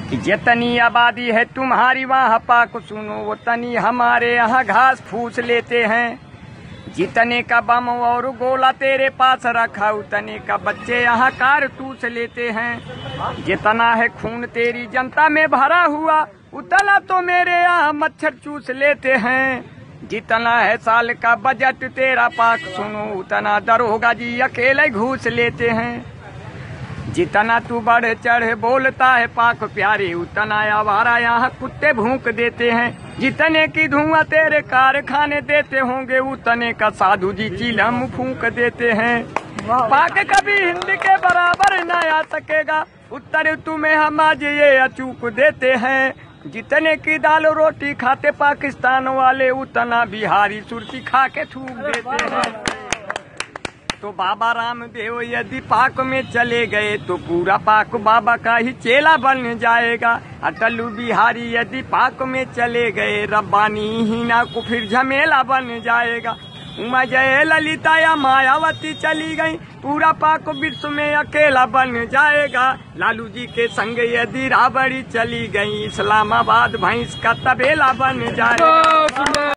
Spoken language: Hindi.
कि जितनी आबादी है तुम्हारी वहाँ पाक सुनो, वो तनी हमारे यहाँ घास फूस लेते हैं। जितने का बम और गोला तेरे पास रखा, उतने का बच्चे यहाँ कारतूस लेते हैं। जितना है खून तेरी जनता में भरा हुआ, उतना तो मेरे यहाँ मच्छर चूस लेते हैं। जितना है साल का बजट तेरा पाक सुनो, उतना दरोगा जी अकेले घूस लेते हैं। जितना तू बढ़ चढ़ बोलता है पाक प्यारे, उतना आवारा यहाँ कुत्ते भूंक देते हैं। जितने की धुआं तेरे कारखाने देते होंगे, उतने का साधु जी चिलम फूंक देते हैं। पाक कभी हिंद के बराबर न आ सकेगा, उत्तर तुम्हें हम आज ये अचूक देते हैं। जितने की दाल रोटी खाते पाकिस्तान वाले, उतना बिहारी सुरती खा के थूक देते हैं। तो बाबा रामदेव यदि पाक में चले गए, तो पूरा पाक बाबा का ही चेला बन जाएगा। अटल बिहारी यदि पाक में चले गए, रब्बानी हीना को फिर झमेला बन जाएगा। उमा जय ललिता या मायावती चली गई, पूरा पाक विश्व में अकेला बन जाएगा। लालू जी के संग यदि राबड़ी चली गई, इस्लामाबाद भैंस का तबेला बन जाएगा।